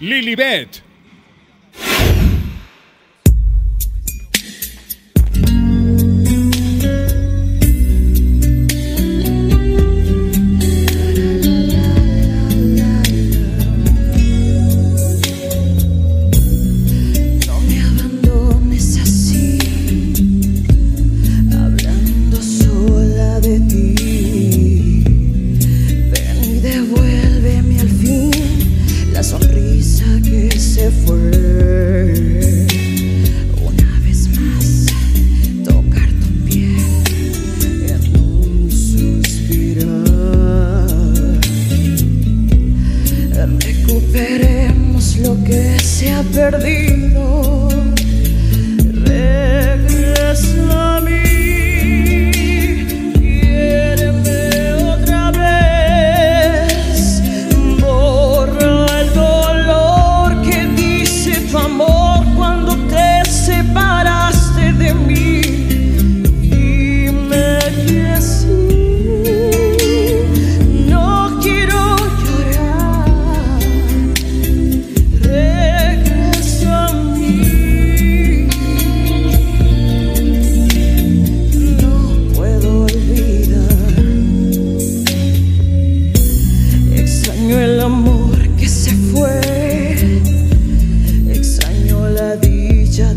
Lilibet. Perdido, regresa a mí, quiéreme otra vez, borra el dolor que dice tu amor cuando te separaste de mí, dime que sí, no quiero llorar. El amor que se fue, extraño la dicha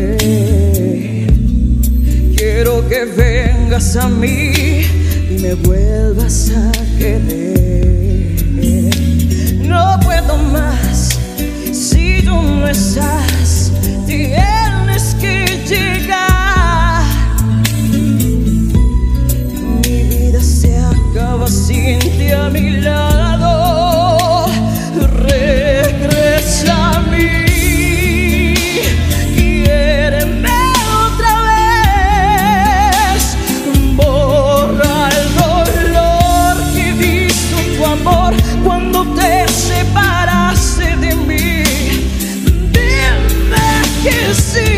también. Quiero que vengas a mí y me vuelvas a querer. No puedo más si tú no estás, tienes que llegar. Mi vida se acaba sin ti a mi lado. Regresa a mí, quiéreme otra vez, borra el dolor que hizo tu amor cuando te separaste de mí, dime que sí,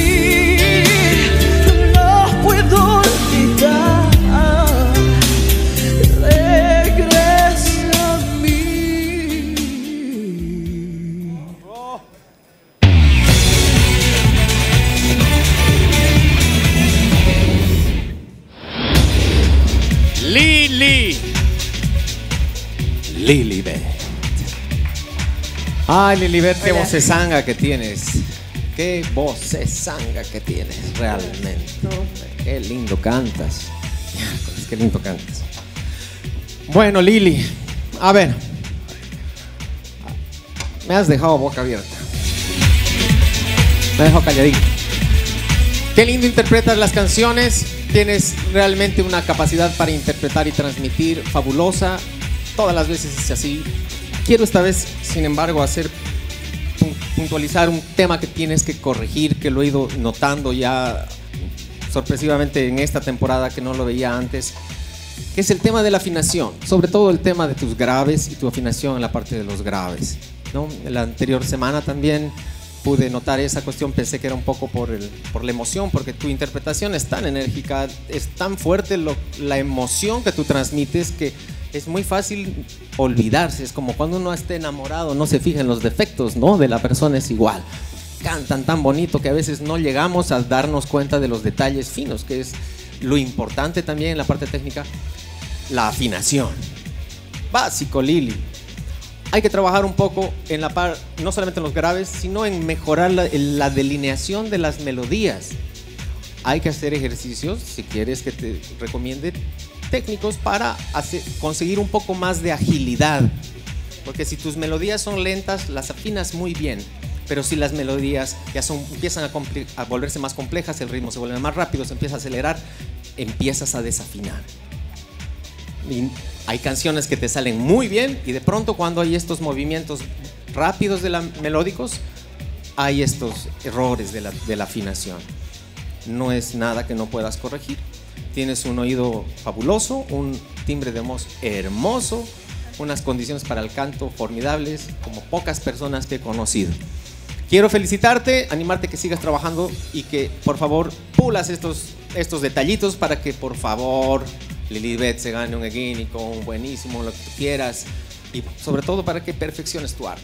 no puedo olvidar. Lilibet. Ay, Lilibet, qué vocesanga que tienes. Qué vocesanga que tienes, realmente. Qué lindo cantas. Qué lindo cantas. Bueno, Lili, a ver. Me has dejado boca abierta. Me has dejado calladito. Qué lindo interpretas las canciones. Tienes realmente una capacidad para interpretar y transmitir fabulosa. Todas las veces es así. Quiero esta vez, sin embargo, puntualizar un tema que tienes que corregir, que lo he ido notando ya sorpresivamente en esta temporada, que no lo veía antes, que es el tema de la afinación, sobre todo el tema de tus graves y tu afinación en la parte de los graves, ¿no? La anterior semana también pude notar esa cuestión, pensé que era un poco por la emoción, porque tu interpretación es tan enérgica, es tan fuerte la emoción que tú transmites, que es muy fácil olvidarse. Es como cuando uno está enamorado, no se fija en los defectos, ¿no? De la persona, es igual. Cantan tan bonito que a veces no llegamos a darnos cuenta de los detalles finos, que es lo importante también en la parte técnica, la afinación. Básico, Lili. Hay que trabajar un poco en la no solamente en los graves, sino en mejorar la delineación de las melodías. Hay que hacer ejercicios, si quieres que te recomiende técnicos para conseguir un poco más de agilidad, porque si tus melodías son lentas las afinas muy bien, pero si las melodías ya empiezan a volverse más complejas, el ritmo se vuelve más rápido, se empieza a acelerar, empiezas a desafinar. Y hay canciones que te salen muy bien y de pronto cuando hay estos movimientos rápidos melódicos hay estos errores de la afinación. No es nada que no puedas corregir. Tienes un oído fabuloso, un timbre de voz hermoso, unas condiciones para el canto formidables, como pocas personas que he conocido. Quiero felicitarte, animarte que sigas trabajando y que por favor pulas estos detallitos para que por favor Lilibet se gane un equínico, un buenísimo, lo que tú quieras, y sobre todo para que perfecciones tu arte.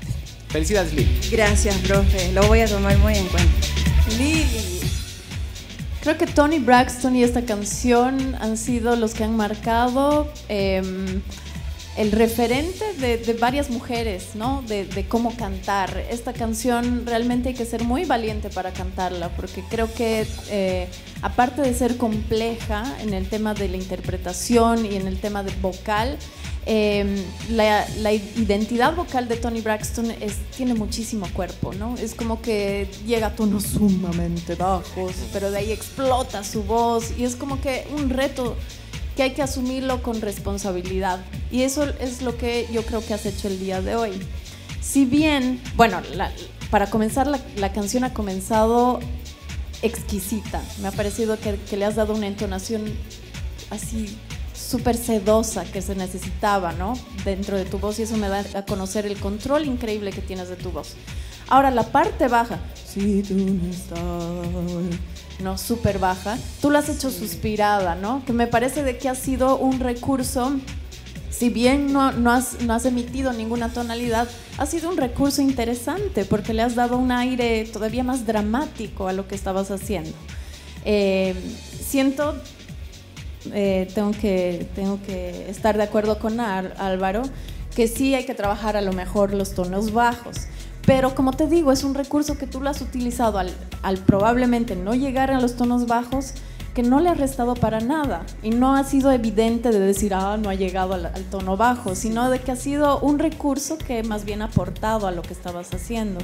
Felicidades, Lili. Gracias, profe. Lo voy a tomar muy en cuenta. Lili. Creo que Toni Braxton y esta canción han sido los que han marcado el referente de varias mujeres, ¿no? De cómo cantar. Esta canción realmente hay que ser muy valiente para cantarla, porque creo que aparte de ser compleja en el tema de la interpretación y en el tema de vocal, la identidad vocal de Toni Braxton tiene muchísimo cuerpo, ¿no? Es como que llega a tonos sumamente bajos, pero de ahí explota su voz y es como que un reto que hay que asumirlo con responsabilidad. Y eso es lo que yo creo que has hecho el día de hoy. Si bien, bueno, para comenzar, la canción ha comenzado exquisita. Me ha parecido que le has dado una entonación así súper sedosa que se necesitaba, ¿no? Dentro de tu voz, y eso me da a conocer el control increíble que tienes de tu voz. Ahora, la parte baja, si tú no estás, no, súper baja, tú la has hecho suspirada, ¿no? Que me parece de que ha sido un recurso, si bien no has emitido ninguna tonalidad, ha sido un recurso interesante porque le has dado un aire todavía más dramático a lo que estabas haciendo. Siento... tengo que estar de acuerdo con Álvaro, que sí hay que trabajar a lo mejor los tonos bajos, pero como te digo, es un recurso que tú lo has utilizado al probablemente no llegar a los tonos bajos, que no le ha restado para nada, y no ha sido evidente de decir, no ha llegado al tono bajo, sino de que ha sido un recurso que más bien ha aportado a lo que estabas haciendo.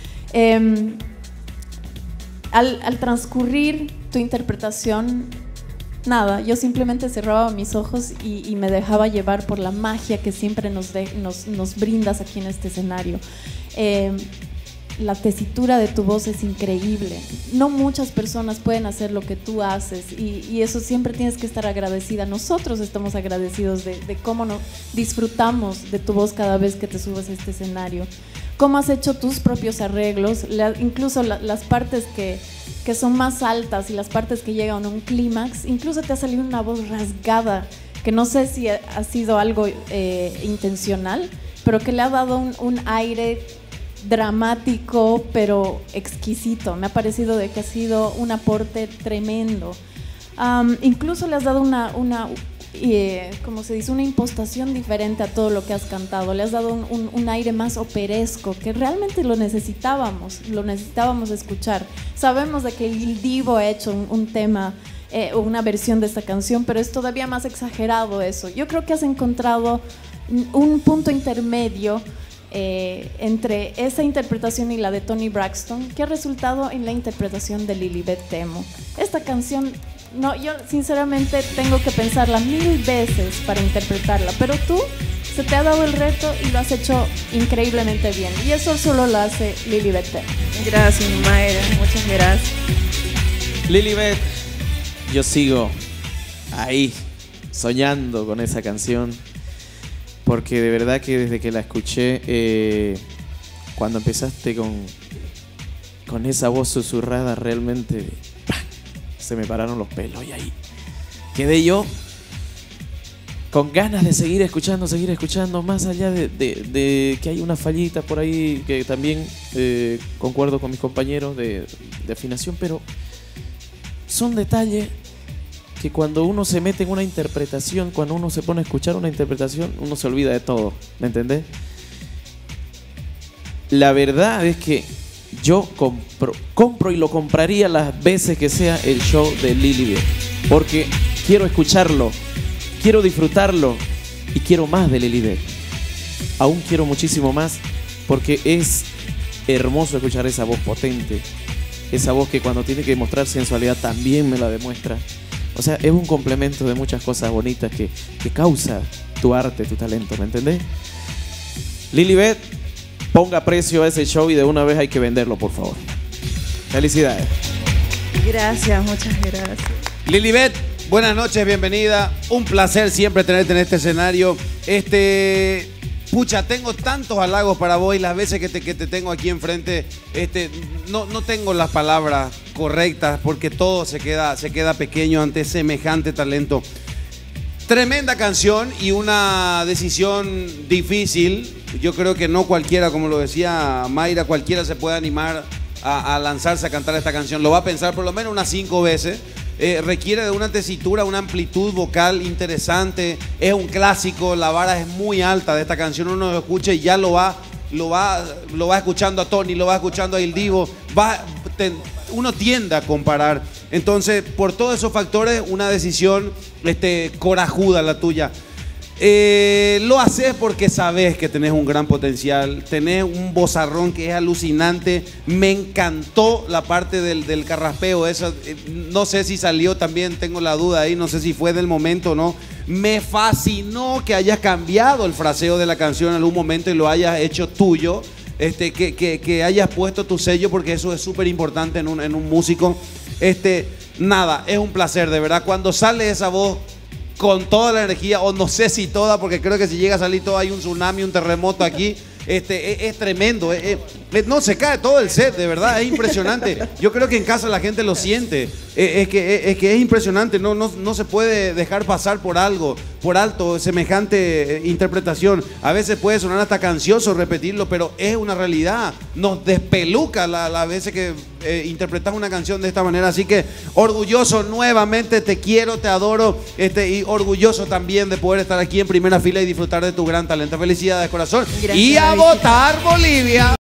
Al transcurrir tu interpretación, nada, yo simplemente cerraba mis ojos y me dejaba llevar por la magia que siempre nos brindas aquí en este escenario. La tesitura de tu voz es increíble. No muchas personas pueden hacer lo que tú haces y eso siempre tienes que estar agradecida. Nosotros estamos agradecidos de cómo disfrutamos de tu voz cada vez que te subes a este escenario. Cómo has hecho tus propios arreglos, incluso las partes que son más altas y las partes que llegan a un clímax, incluso te ha salido una voz rasgada, que no sé si ha sido algo intencional, pero que le ha dado un aire dramático, pero exquisito. Me ha parecido de que ha sido un aporte tremendo. Incluso le has dado como se dice, una impostación diferente a todo lo que has cantado. Le has dado un aire más operesco, que realmente lo necesitábamos escuchar. Sabemos de que Lil Divo ha hecho un tema, una versión de esta canción, pero es todavía más exagerado eso. Yo creo que has encontrado un punto intermedio entre esa interpretación y la de Toni Braxton, que ha resultado en la interpretación de Lilibet Temo. Esta canción, no, yo sinceramente tengo que pensarla 1000 veces para interpretarla, pero tú se te ha dado el reto y lo has hecho increíblemente bien, y eso solo lo hace Lilibet Temo. Gracias, Mayra, muchas gracias. Lilibet, yo sigo ahí soñando con esa canción, porque de verdad que desde que la escuché, cuando empezaste con esa voz susurrada, realmente se me pararon los pelos y ahí quedé yo con ganas de seguir escuchando, más allá de que hay una fallita por ahí, que también concuerdo con mis compañeros de afinación, pero son detalles que cuando uno se mete en una interpretación, cuando uno se pone a escuchar una interpretación, uno se olvida de todo, ¿me entendés? La verdad es que yo compro y lo compraría las veces que sea el show de Lilibet, porque quiero escucharlo, quiero disfrutarlo y quiero más de Lilibet. Aún quiero muchísimo más, porque es hermoso escuchar esa voz potente, esa voz que cuando tiene que mostrar sensualidad también me la demuestra. O sea, es un complemento de muchas cosas bonitas que causa tu arte, tu talento, ¿me entendés? Lilibet, ponga precio a ese show y de una vez hay que venderlo, por favor. Felicidades. Gracias, muchas gracias. Lilibet, buenas noches, bienvenida. Un placer siempre tenerte en este escenario. Pucha, tengo tantos halagos para vos y las veces que te tengo aquí enfrente, no tengo las palabras correctas porque todo se queda pequeño ante semejante talento. Tremenda canción y una decisión difícil. Yo creo que no cualquiera, como lo decía Mayra, cualquiera se puede animar a lanzarse a cantar esta canción. Lo va a pensar por lo menos unas 5 veces. Requiere de una tesitura, una amplitud vocal interesante. Es un clásico, la vara es muy alta de esta canción. Uno lo escucha y ya lo va escuchando a Tony, lo va escuchando a Il Divo. Uno tiende a comparar. Entonces, por todos esos factores, una decisión corajuda la tuya. Lo haces porque sabes que tenés un gran potencial, tenés un vozarrón que es alucinante. Me encantó la parte del carraspeo, esa, no sé si salió también, tengo la duda ahí, no sé si fue del momento o no. Me fascinó que hayas cambiado el fraseo de la canción en algún momento y lo hayas hecho tuyo, que hayas puesto tu sello, porque eso es súper importante en un músico. Nada, es un placer, de verdad, cuando sale esa voz con toda la energía, o no sé si toda, porque creo que si llega a salir todo hay un tsunami, un terremoto aquí. Es tremendo, no, se cae todo el set, de verdad, es impresionante. Yo creo que en casa la gente lo siente, es que es impresionante, no se puede dejar pasar por alto semejante interpretación. A veces puede sonar hasta cansioso repetirlo, pero es una realidad, nos despeluca las veces que interpretas una canción de esta manera. Así que orgulloso nuevamente, te quiero, te adoro, y orgulloso también de poder estar aquí en primera fila y disfrutar de tu gran talento. Felicidades, corazón. Gracias, y a votar Bolivia.